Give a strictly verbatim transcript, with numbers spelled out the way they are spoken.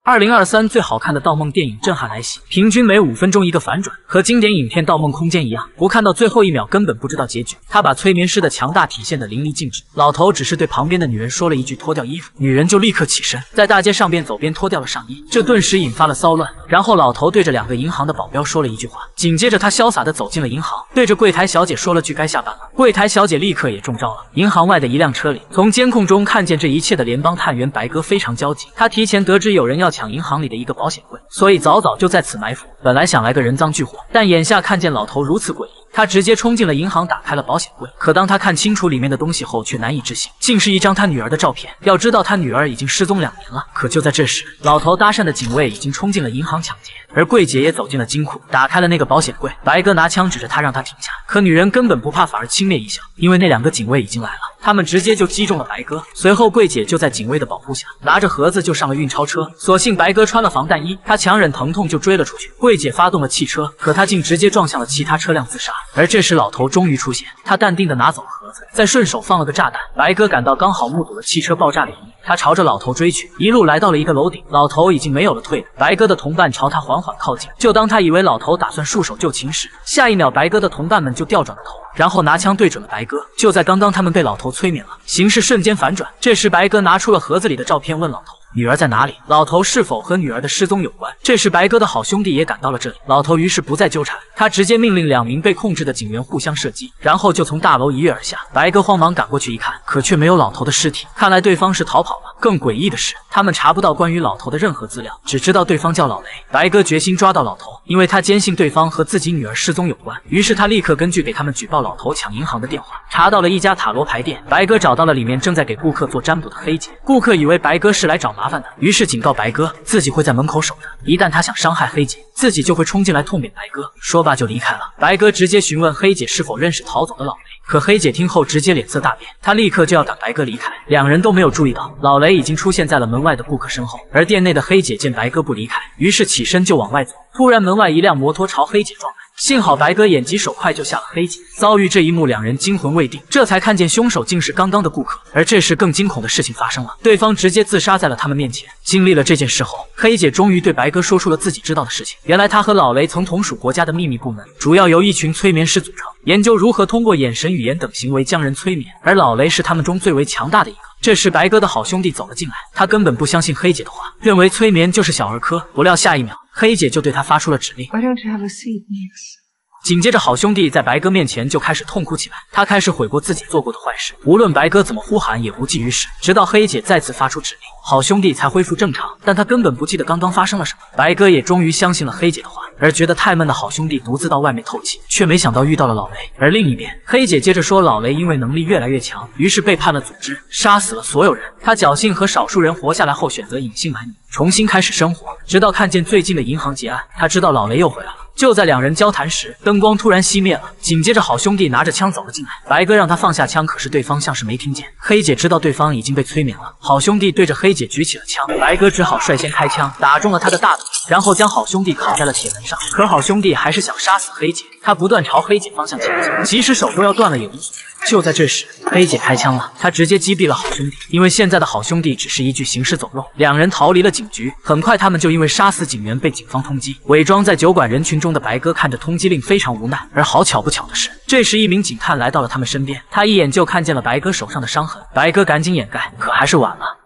二零二三最好看的盗梦电影震撼来袭，平均每五分钟一个反转，和经典影片《盗梦空间》一样，不看到最后一秒根本不知道结局。他把催眠师的强大体现得淋漓尽致。老头只是对旁边的女人说了一句脱掉衣服，女人就立刻起身，在大街上边走边脱掉了上衣，这顿时引发了骚乱。然后老头对着两个银行的保镖说了一句话，紧接着他潇洒地走进了银行，对着柜台小姐说了句该下班了。柜台小姐立刻也中招了。银行外的一辆车里，从监控中看见这一切的联邦探员白鸽非常焦急，他提前得知有人要抢银行里的一个保险柜，所以早早就在此埋伏。本来想来个人赃俱获，但眼下看见老头如此诡异，他直接冲进了银行，打开了保险柜。可当他看清楚里面的东西后，却难以置信，竟是一张他女儿的照片。要知道他女儿已经失踪两年了。可就在这时，老头搭讪的警卫已经冲进了银行抢劫，而柜姐也走进了金库，打开了那个保险柜。白鸽拿枪指着他，让他停下。可女人根本不怕，反而轻蔑一笑，因为那两个警卫已经来了。他们直接就击中了白鸽，随后柜姐就在警卫的保护下，拿着盒子就上了运钞车。所幸白鸽穿了防弹衣，他强忍疼痛就追了出去。柜姐发动了汽车，可他竟直接撞向了其他车辆自杀。而这时老头终于出现，他淡定地拿走了盒子，再顺手放了个炸弹。白鸽赶到，刚好目睹了汽车爆炸的一幕，他朝着老头追去，一路来到了一个楼顶，老头已经没有了退路。白鸽的同伴朝他缓缓靠近，就当他以为老头打算束手就擒时，下一秒白鸽的同伴们就调转了头，然后拿枪对准了白鸽。就在刚刚，他们被老头催眠了，形势瞬间反转。这时白鸽拿出了盒子里的照片，问老头女儿在哪里？老头是否和女儿的失踪有关？这时白鸽的好兄弟也赶到了这里，老头于是不再纠缠，他直接命令两名被控制的警员互相射击，然后就从大楼一跃而下。白鸽慌忙赶过去一看，可却没有老头的尸体，看来对方是逃跑了。更诡异的是，他们查不到关于老头的任何资料，只知道对方叫老雷。白鸽决心抓到老头，因为他坚信对方和自己女儿失踪有关，于是他立刻根据给他们举报老头抢银行的电话，查到了一家塔罗牌店。白鸽找到了里面正在给顾客做占卜的黑姐，顾客以为白鸽是来找麻烦的，于是警告白鸽自己会在门口守着，一旦他想伤害黑姐，自己就会冲进来痛扁白鸽。说罢就离开了。白鸽直接询问黑姐是否认识逃走的老雷，可黑姐听后直接脸色大变，她立刻就要赶白鸽离开。两人都没有注意到老雷已经出现在了门外的顾客身后，而店内的黑姐见白鸽不离开，于是起身就往外走。突然门外一辆摩托朝黑姐撞来，幸好白鸽眼疾手快救下了黑姐。遭遇这一幕，两人惊魂未定，这才看见凶手竟是刚刚的顾客。而这时更惊恐的事情发生了，对方直接自杀在了他们面前。经历了这件事后，黑姐终于对白鸽说出了自己知道的事情。原来他和老雷曾同属国家的秘密部门，主要由一群催眠师组成，研究如何通过眼神语言等行为将人催眠，而老雷是他们中最为强大的一个。这时白鸽的好兄弟走了进来，他根本不相信黑姐的话，认为催眠就是小儿科。不料下一秒，黑姐就对他发出了指令。 Why don't you have a seat, Nix? 紧接着好兄弟在白鸽面前就开始痛哭起来，他开始悔过自己做过的坏事，无论白鸽怎么呼喊也无济于事，直到黑姐再次发出指令，好兄弟才恢复正常，但他根本不记得刚刚发生了什么。白鸽也终于相信了黑姐的话，而觉得太闷的好兄弟独自到外面透气，却没想到遇到了老雷。而另一边，黑姐接着说老雷因为能力越来越强，于是背叛了组织，杀死了所有人。他侥幸和少数人活下来后，选择隐姓埋名，重新开始生活，直到看见最近的银行劫案，他知道老雷又回来了。就在两人交谈时，灯光突然熄灭了，紧接着好兄弟拿着枪走了进来，白鸽让他放下枪，可是对方像是没听见。黑姐知道对方已经被催眠了，好兄弟对着黑姐举起了枪，白鸽只好率先开枪，打中了他的大腿，然后将好兄弟扛在了铁门上。可好兄弟还是想杀死黑姐，他不断朝黑姐方向前进，即使手都要断了也无所谓。就在这时，黑姐开枪了，她直接击毙了好兄弟。因为现在的好兄弟只是一具行尸走肉，两人逃离了警局。很快，他们就因为杀死警员被警方通缉。伪装在酒馆人群中的白鸽看着通缉令非常无奈。而好巧不巧的是，这时一名警探来到了他们身边，他一眼就看见了白鸽手上的伤痕。白鸽赶紧掩盖，可还是晚了。